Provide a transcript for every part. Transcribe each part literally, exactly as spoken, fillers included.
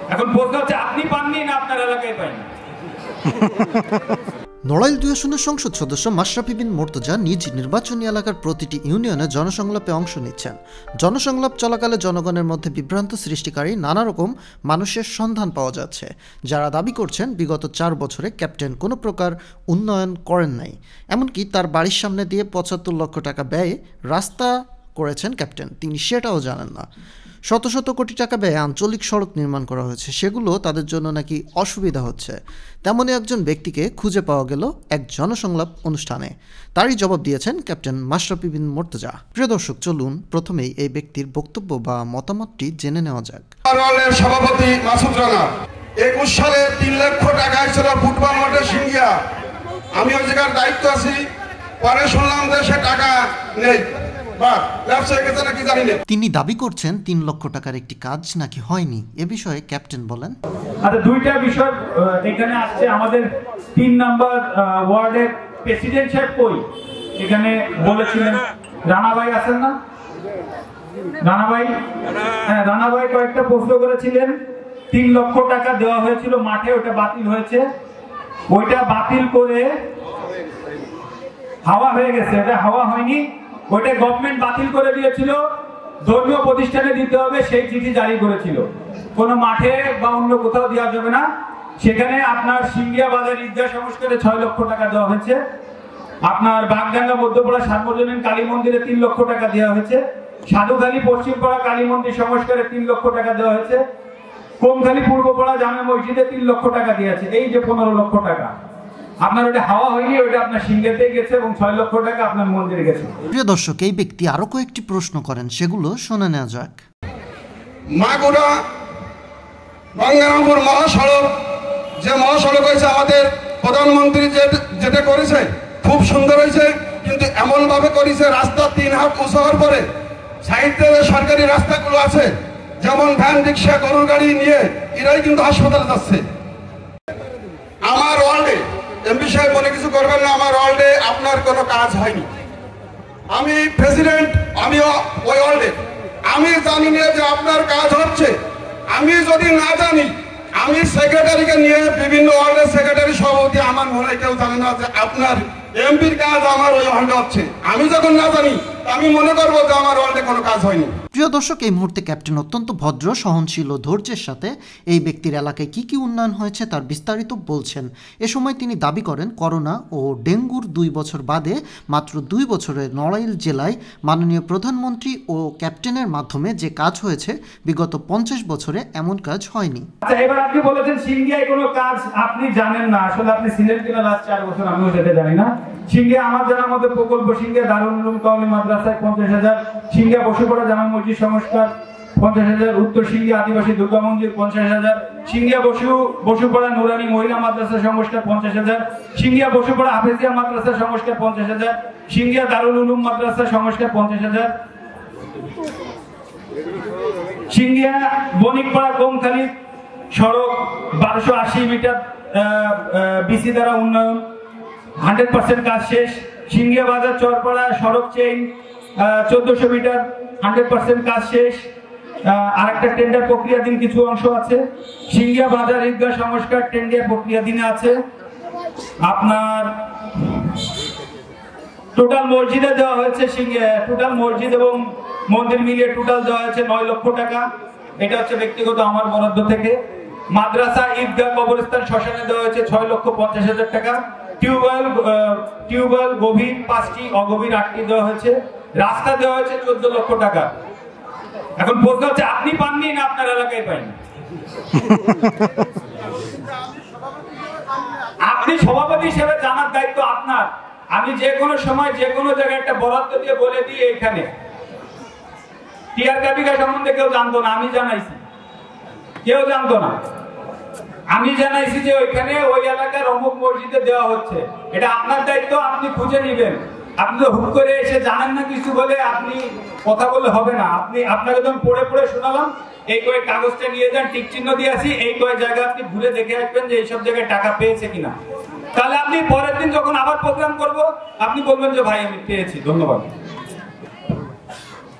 এখন প্রশ্ন হচ্ছে আপনি পাননি না আপনার এলাকায় পাইনি। নড়াইল দুই আসনের সংসদ সদস্য মাশরাফে বিন মোর্তজা নিজ নির্বাচনী এলাকার প্রতিটি ইউনিয়নে জনসংলাপে অংশ নিচ্ছেন। জনসংলাপ চলাকালে জনগণের মধ্যে বিভ্রান্ত সৃষ্টিকারী নানা রকম মানুষের সন্ধান পাওয়া যাচ্ছে, যারা দাবি করছেন বিগত চার বছরে ক্যাপ্টেন কোনো প্রকার উন্নয়ন করেন নাই। এমনকি তার বাড়ির সামনে দিয়ে পঁচাত্তর লক্ষ টাকা ব্যয়ে রাস্তা করেছেন ক্যাপ্টেন, তিনি সেটাও জানেন না। শত শত কোটি টাকা ব্যয়ে আঞ্চলিক সড়ক নির্মাণ করা হয়েছে, সেগুলো তাদের জন্য নাকি অসুবিধা হচ্ছে। তেমনই একজন ব্যক্তিকে খুঁজে পাওয়া গেল এক জনসংলাপ অনুষ্ঠানে। তারই জবাব দিয়েছেন ক্যাপ্টেন মাশরাফে বিন মোর্তজা। প্রিয় দর্শক, চলুন প্রথমেই এই ব্যক্তির বক্তব্য বা মতামতটি জেনে নেওয়া যাক। সভাপতি মাসুদ রানা একুশ সালে তিন লক্ষ টাকা ছিল ফুটবল মাঠে সিঙ্গিয়া। আমি ওই জায়গার দায়িত্ব আছি, পরে শুনলাম যে সে টাকা নেই। তিনি দাবি করছেন তিন লক্ষ টাকার একটি কাজ নাকি হয়নি। এ বিষয়ে ক্যাপ্টেন বলেন, আচ্ছা দুইটা বিষয় এখানে আসছে। আমাদের তিন নাম্বার ওয়ার্ডের প্রেসিডেন্ট সাহেব কই, এখানে বলেছিলেন রানা ভাই আছেন না? রানা ভাই, হ্যাঁ রানা ভাই কয়েকটা প্রশ্ন করেছিলেন। তিন লক্ষ টাকা দেওয়া হয়েছিল মাঠে, ওটা বাতিল হয়েছে। ওইটা বাতিল করে হাওয়া হয়ে গেছে, এটা হাওয়া হয়নি। ওইটা গভর্নমেন্ট বাতিল করে দিয়েছিল, ধর্মীয় প্রতিষ্ঠানে দিতে হবে সেই চিঠি জারি করেছিল, কোনো মাঠে বা অন্য কোথাও দেওয়া যাবে না। সেখানে আপনার সিঙ্গিয়া বাজার ঈদগাহ সংস্কারে ছয় লক্ষ টাকা দেওয়া হয়েছে। আপনার বাগডাঙ্গা মধ্যপাড়া সার্বজনীন কালী মন্দিরে তিন লক্ষ টাকা দেওয়া হয়েছে। সাধুখালী পশ্চিমপাড়া কালী মন্দির সংস্কারে তিন লক্ষ টাকা দেওয়া হয়েছে। কোমখালী পূর্বপাড়া জামে মসজিদে তিন লক্ষ টাকা দিয়েছে। এই যে পনেরো লক্ষ টাকা আপনার ওটা হাওয়া হয়নি, ওটা আপনার সিঙ্গেতেই গেছে এবং ছয় লক্ষ টাকা আপনার মন্দিরে গেছে। প্রিয় দর্শক, এই ব্যক্তি আরো কয়েকটি প্রশ্ন করেন, সেগুলো শুনে নেওয়া যাক। মাগুরা গঙ্গারামপুর মহাসড়ক, যে মহাসড়ক হয়েছে আমাদের প্রধানমন্ত্রী যে যেটা করেছে খুব সুন্দর হয়েছে, কিন্তু এমন ভাবে করেছে রাস্তা তিন হাত উঁচু হওয়ার পরে সাইডে যে সরকারি রাস্তাগুলো আছে, যেমন ভ্যান রিক্সা গরুর গাড়ি নিয়ে এরাই কিন্তু হাসপাতালে যাচ্ছে। আমার ওয়ার্ল্ডে এমপি সাহেব মনে কিছু করবেন না, আমার ওয়ার্ল্ডে আপনার কোনো কাজ হয়নি। আমি প্রেসিডেন্ট, আমি ওই ওয়ার্ল্ডে, আমি জানি না যে আপনার কাজ হচ্ছে। আমি যদি না জানি, আমি সেক্রেটারিকে নিয়ে বিভিন্ন ওয়ার্ল্ডের সেক্রেটারি সভাপতি, আমার মনে কেউ জানে না যে আপনার এমপির কাজ আমার ওই ওয়ার্ল্ডে হচ্ছে। আমি যখন না জানি আমি মনে করবো যে আমার ওয়ার্ল্ডে কোনো কাজ হয়নি। প্রিয় দর্শক, এই মুহূর্তে ক্যাপ্টেন অত্যন্ত ভদ্র, সহনশীল ও ধৈর্যের সাথে এই ব্যক্তির এলাকায় কি কি উন্নয়ন হয়েছে তার বিস্তারিত বলছেন। এ সময় তিনি দাবি করেন করোনা ও ডেঙ্গুর দুই বছর বাদে মাত্র দুই বছরে নড়াইল জেলায় মাননীয় প্রধানমন্ত্রী ও ক্যাপ্টেনের মাধ্যমে যে কাজ হয়েছে বিগত পঞ্চাশ বছরে এমন কাজ হয়নি। আচ্ছা, এবার আপনি বলেছেন সিঙ্গিয়ায় কোনো কাজ আপনি জানেন না। আসলে আপনি ছিলেন কিনা লাস্ট চার বছর, আমিও সেটা জানি না। সিঙ্গিয়া আমার জানার মধ্যে প্রকল্প সিঙ্গিয়া দারুল উলুম কওমি মাদ্রাসায় পঞ্চাশ হাজার, সিঙ্গিয়া বসুপাড়া জামে মসজিদ সংস্কার পঞ্চাশ হাজার, উত্তর সিঙ্গিয়া আদিবাসী দুর্গা মন্দির পঞ্চাশ হাজার, সিঙ্গিয়া বসু বসুপাড়া নুরানি মহিলা মাদ্রাসা সংস্কার পঞ্চাশ হাজার, সিঙ্গিয়া বসুপাড়া হাফেজিয়া মাদ্রাসা সংস্কার পঞ্চাশ হাজার, সিঙ্গিয়া দারুল উলুম মাদ্রাসা সংস্কার পঞ্চাশ হাজার, সিঙ্গিয়া বণিকপাড়া কোমখালী সড়ক বারোশো আশি মিটার বিসি দ্বারা উন্নয়ন হান্ড্রেড পার্সেন্ট কাজ শেষ। সিঙ্গিয়া বাজার চরপাড়া সড়ক চেইন চোদ্দশো মিটার হান্ড্রেড পার্সেন্ট কাজ শেষ। আর একটা টেন্ডার প্রক্রিয়াধীন কিছু অংশ আছে। সিঙ্গিয়া বাজার ঈদগাহ সংস্কার টেন্ডার প্রক্রিয়াধীনে আছে। আপনার টোটাল মসজিদে দেওয়া হয়েছে সিঙ্গিয়া টোটাল মসজিদ এবং মন্দির মিলিয়ে টোটাল দেওয়া হয়েছে নয় লক্ষ টাকা। এটা হচ্ছে ব্যক্তিগত আমার বরাদ্দ থেকে। মাদ্রাসা ঈদগাহ কবরস্থান শ্মশানে দেওয়া হয়েছে ছয় লক্ষ পঞ্চাশ হাজার টাকা। টিউবওয়েল টিউবওয়েল গভীর পাঁচটি, অগভীর আটটি দেওয়া হয়েছে। রাস্তা দেওয়া হয়েছে চোদ্দ লক্ষ টাকা। এখন প্রশ্ন হচ্ছে আপনি পাননি না আপনার এলাকায় পাইনি? আপনি সভাপতি হিসেবে জানার দায়িত্ব আপনার। আমি যে কোনো সময় যে কোনো জায়গায় একটা বরাদ্দ দিয়ে বলে দিই এইখানে টিআর কাবিকা সম্বন্ধে কেউ জানতো না, আমি জানাইছি। কেউ জানতো না, আমি জানাইছি যে ওইখানে ওই এলাকার অমুক মসজিদে দেওয়া হচ্ছে। এটা আপনার দায়িত্ব, আপনি খুঁজে নিবেন। আপনি তো হুট করে এসে জানেন না কিছু বলে আপনি কথা বলে হবে না। আপনি আপনাকে যখন পড়ে পড়ে শোনালাম, এই কয়েক কাগজটা নিয়ে যান, টিক চিহ্ন দিয়ে আসি, এই কয়েক জায়গায় আপনি ঘুরে দেখে আসবেন যে এইসব জায়গায় টাকা পেয়েছে কিনা। তাহলে আপনি পরের দিন যখন আবার প্রোগ্রাম করব আপনি বলবেন যে ভাই আমি পেয়েছি, ধন্যবাদ।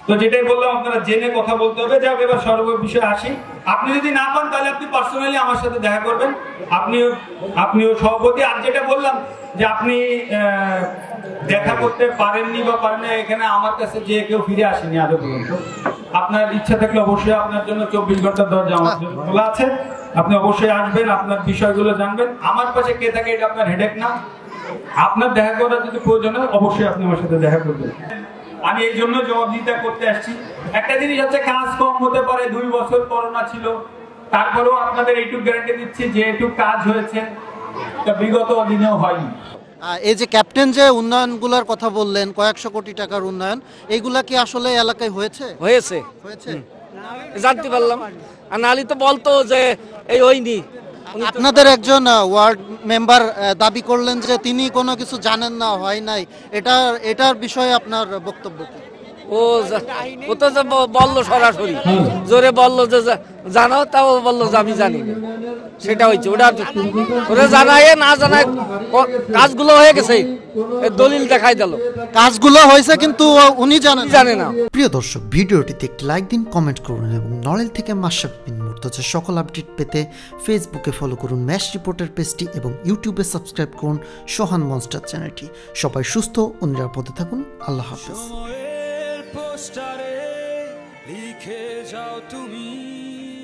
তো যেটাই বললাম আপনারা জেনে কথা বলতে হবে। যাক, এবার সর্ব বিষয়ে আসি। আপনি যদি না পান তাহলে আপনি পার্সোনালি আমার সাথে দেখা করবেন, আপনিও আপনিও সভাপতি। আর যেটা বললাম যে আপনি দেখা করতে পারেননি বা পারেন না, এখানে আমার কাছে যে কেউ ফিরে আসেনি আদৌ পর্যন্ত। আপনার ইচ্ছা থাকলে অবশ্যই আপনার জন্য চব্বিশ ঘন্টার দরজা আমার জন্য খোলা আছে, আপনি অবশ্যই আসবেন, আপনার বিষয়গুলো জানবেন। আমার পাশে কে থাকে এটা আপনার হেডেক না, আপনার দেখা করার যদি প্রয়োজন হয় অবশ্যই আপনি আমার সাথে দেখা করবেন। আমি এই জন্য জবাবদিহিতা করতে আসছি। একটা জিনিস হচ্ছে কাজ কম হতে পারে, দুই বছর করোনা ছিল, তারপরেও আপনাদের এইটুকু গ্যারান্টি দিচ্ছি যে এইটুকু কাজ হয়েছে, বিগত দিনেও হয়নি। এই যে ক্যাপ্টেন যে উন্নয়নগুলোর কথা বললেন, কয়েকশো কোটি টাকার উন্নয়ন, এইগুলা কি আসলে এলাকায় হয়েছে? হয়েছে হয়েছে জানতে পারলাম, আর নালি তো বলতো যে এই হয়নি। আপনাদের একজন ওয়ার্ড মেম্বার দাবি করলেন যে তিনি কোনো কিছু জানেন না, হয় নাই, এটা এটার বিষয়ে আপনার বক্তব্য কি? ও ও তো বললো সরাসরি, জোরে বললো যে জানাও, তাও বললো যে আমি জানি না। সেটা হয়েছে, ওটা ওরা জানায় না জানায় কাজগুলো হয়ে গেছে, দলিল দেখাই দিল, কাজগুলো হয়েছে কিন্তু উনি জানেন জানে না। প্রিয় দর্শক, ভিডিওটিতে একটি লাইক দিন, কমেন্ট করুন এবং নড়েল থেকে মাশরাফে বিন মুর্তজা সকল আপডেট পেতে ফেসবুকে ফলো করুন ম্যাশ রিপোর্টার পেজটি এবং ইউটিউবে সাবস্ক্রাইব করুন সোহান মনস্টার চ্যানেলটি। সবাই সুস্থ ও নিরাপদে থাকুন। আল্লাহ হাফেজ। পোস্টারে লিখে যাও তুমি।